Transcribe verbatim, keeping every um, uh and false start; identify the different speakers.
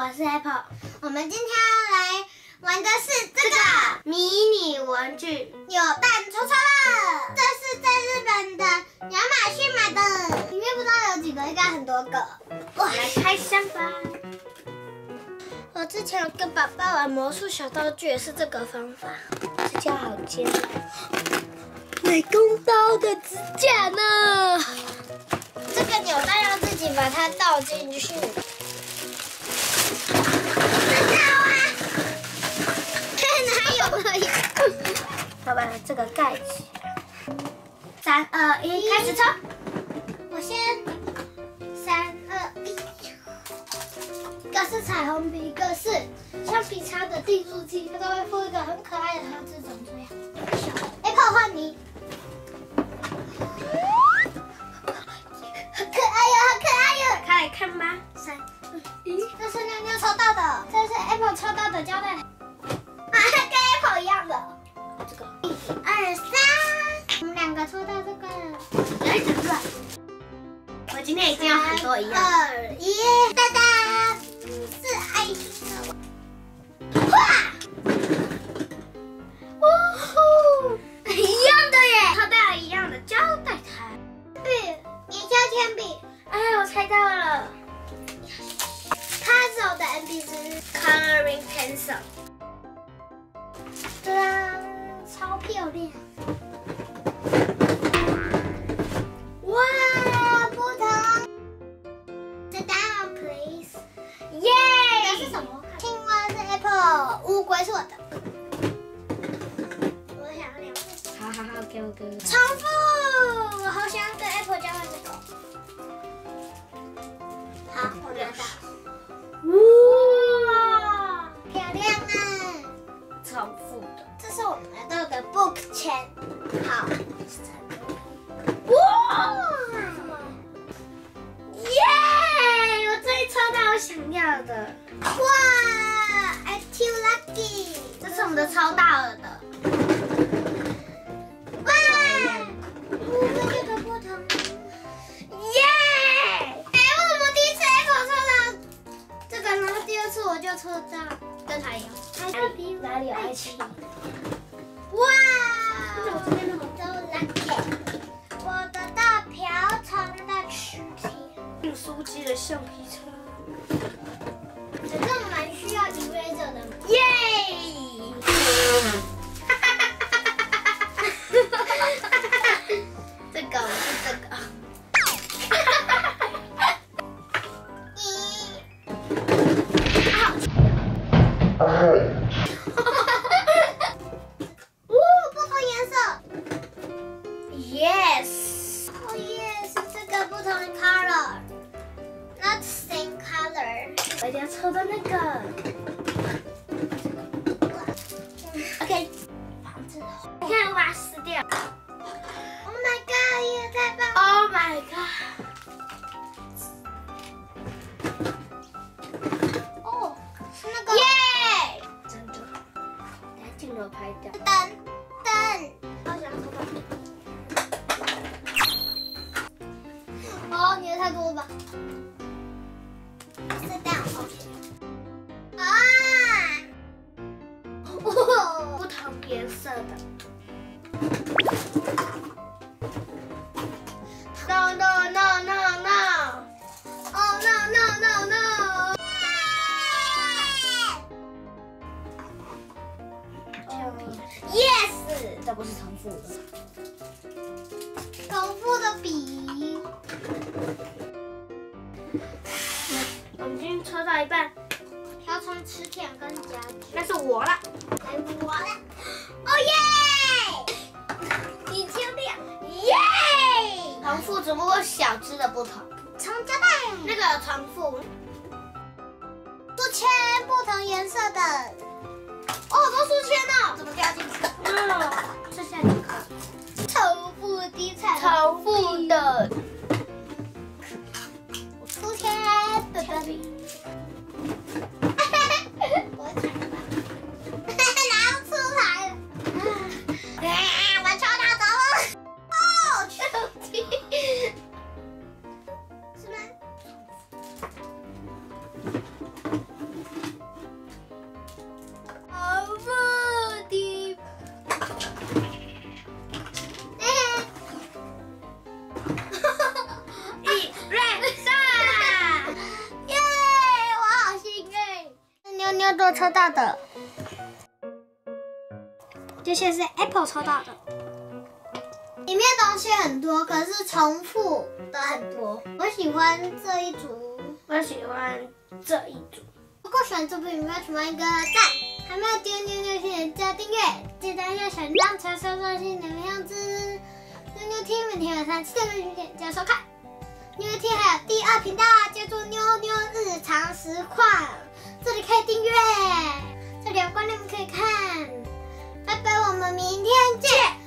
Speaker 1: 我是 Apple。我们今天要来玩的是这个迷你玩具扭蛋抽抽乐，这是在日本的亚马逊买的，里面不知道有几个，应该很多个。哇，来开箱吧！我之前有跟爸爸玩魔术小道具，也是这个方法。指甲好尖，美工刀的指甲呢？这个扭蛋要自己把它倒进去。 要把这个盖起来。三二一，开始抽！我先三二一。一个是彩虹笔，一个是橡皮擦的订书机，它都会附一个很可爱的盒子，长这样。小 Apple 换你。好可爱哟，好可爱哟！开来看吧。三二一，这是妞妞抽到的，这是 Apple 抽到的胶带。 啊，跟 Apple 一样的，这个一、二、三，我们两个抽到这个，有一点乱。我今天已经有很多一样。二一，哒哒，是爱心的。哇！哦吼，一样的耶，抽到了一样的胶带台。笔，粘胶铅笔。哎，我猜到了。Puzzle 的 N P C Coloring Pencil。 对啊，超漂亮！哇，不同 ，Sit down, please。耶！这是什么？青蛙是 Apple， 乌龟是我的。我想要两个。好好好，给我给我。重复，我好想要跟 Apple 交换这个。好，我拿到。哇，漂亮啊！ 重复的，这是我们拿到的 book 签。好，哇！耶！我终于抽到我想要的。哇 ！I'm too lucky。这是我们的超大耳的。哇！五个这个不同。耶！哎，为什么第一次 Apple 抽到这个，然后第二次我就抽到跟他一样？ 哪里有爱情？哇！我这边那么多 lucky， 我得到瓢虫的曲线，订书机的橡皮擦，这个蛮需要 eraser 的。耶！这个我是这个。Yes， 哦 yes， 这个不同的 color，not same color。我一定要抽到那个。OK， 房子，你看我把它撕掉。Oh my god， 也太棒了 ！Oh my god。哦，是那个。耶！真的，等下镜头拍掉。灯灯，好想抽到。 哦，你的太多了吧？是这样 ，OK。啊！哦，不同颜色的。No no no no no！ Oh no no no no！ Yes， 这不是重复的。重复的笔。 我们已经抽到一半，瓢虫吃舔跟夹具，那是我了，来我了，哦耶！你抽掉，耶！重复只不过小只的不同，长胶带那个重复，书签不同颜色的，哦，好多书签哦，怎么掉进去？嗯，剩下几颗，重复的彩，重复的。 书签，对对。我抢吧，拿不出来了。啊，我抽到走了。哦，手机。是吗？ 抽到的，这些是 Apple 抽到的。里面东西很多，可是重复的很多。我喜欢这一组，我喜欢这一组。如果喜欢这部影片，请按一个赞。还没有订阅就请加订阅，记得要小铃铛才收到新的样子。妞妞听每天晚上七点点加收看。妞妞听还有第二频道叫做妞妞日常实况，这里可以订阅，这里有关键可以看。拜拜，我们明天见。